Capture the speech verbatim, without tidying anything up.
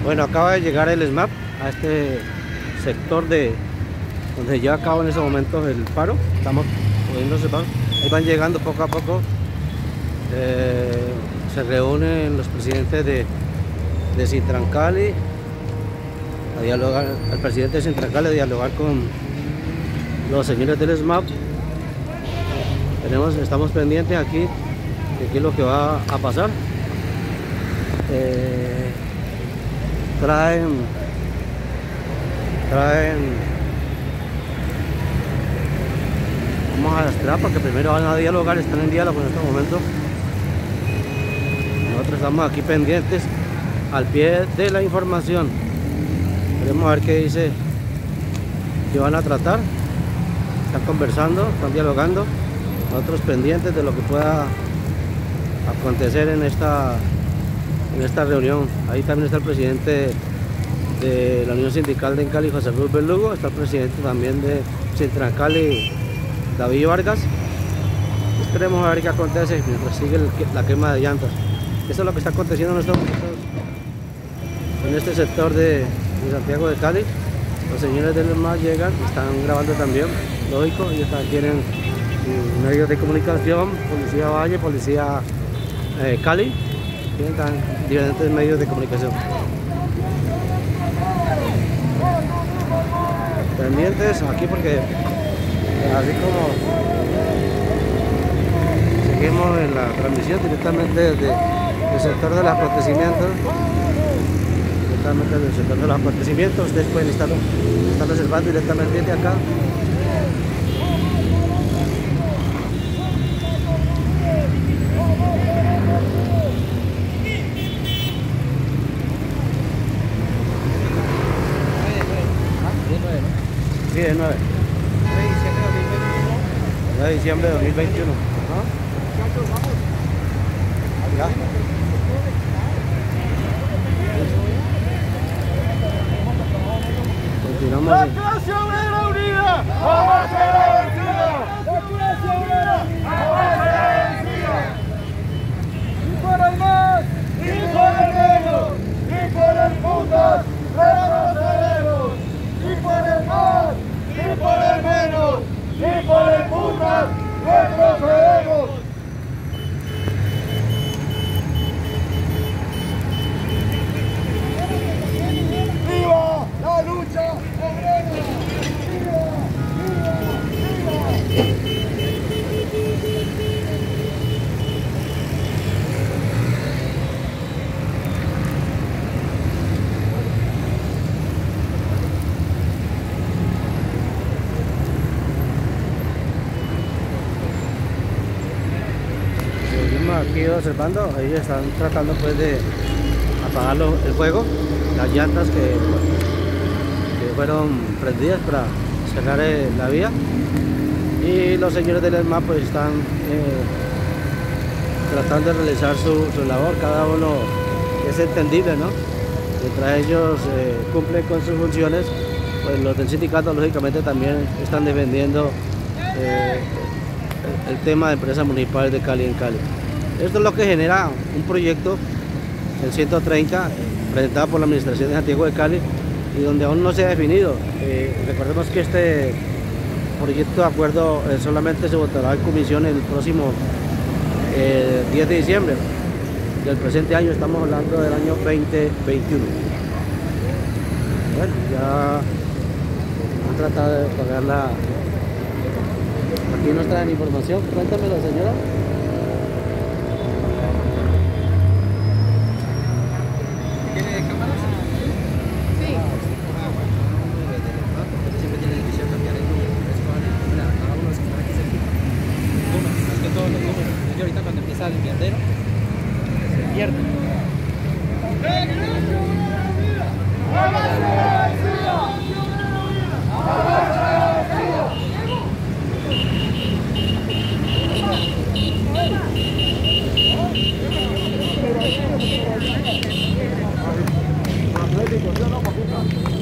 Bueno, acaba de llegar el SMAP a este sector de donde lleva a cabo en estos momentos el paro. Estamos pudiendo observar, ahí van llegando poco a poco. Eh, se reúnen los presidentes de, de Sintrancali a dialogar, el presidente de Sintrancali a dialogar con los señores del SMAP. Tenemos, estamos pendientes aquí de qué es lo que va a pasar. Eh, traen traen vamos a esperar porque primero van a dialogar, están en diálogo en este momento. Nosotros estamos aquí pendientes al pie de la información. Queremos ver qué dice, qué van a tratar. Están conversando, están dialogando. Nosotros pendientes de lo que pueda acontecer en esta en esta reunión. Ahí también está el presidente de la Unión Sindical de Cali, José Luis Verlugo. Está el presidente también de Sintrancali, David Vargas. Esperemos a ver qué acontece mientras sigue el, la quema de llantas. Eso es lo que está aconteciendo en estos momentos en este sector de, de Santiago de Cali. Los señores del SMAP llegan, están grabando también, lógico. Ellos tienen eh, medios de comunicación, Policía Valle, Policía eh, Cali. Tienen tan, diferentes medios de comunicación. Pendientes aquí porque así como seguimos en la transmisión directamente desde el sector de los abastecimientos, directamente desde el sector de los abastecimientos, ustedes pueden estar, estar observando directamente desde acá. Sí, de nueve. nueve de diciembre de dos mil veintiuno. ¿Ah? ¿Ya? Continuamos. ¡La clase obrera unida! ¡Jamás será vencida! ¡La clase obrera jamás será vencida! ¡Ni por el más! ¡Ni por el menos! ¡Ni por el putas! ¡Retrocederemos! ¡Ni por el más! ¡Ni por el menos! ¡Ni por el putas! ¡Retrocederemos! ¡Viva la lucha obrera! ¡Viva! ¡Viva! ¡Viva! Aquí observando, ellos están tratando pues de apagar lo, el fuego, las llantas que, que fueron prendidas para cerrar eh, la vía, y los señores del SMAP pues están eh, tratando de realizar su, su labor. Cada uno es entendible, ¿no? Mientras ellos eh, cumplen con sus funciones, pues los del sindicato lógicamente también están defendiendo eh, el, el tema de empresas municipales de Cali en Cali. Esto es lo que genera un proyecto, el ciento treinta, presentado por la Administración de Santiago de Cali, y donde aún no se ha definido. Eh, recordemos que este proyecto de acuerdo eh, solamente se votará en comisión el próximo eh, diez de diciembre del presente año. Estamos hablando del año veinte veintiuno. Bueno, ya han tratado de pagar la... Aquí nos traen información. Cuéntamelo, señora. Ahorita cuando empieza el invernadero se pierde. Atlético, ¿sí o no, papita?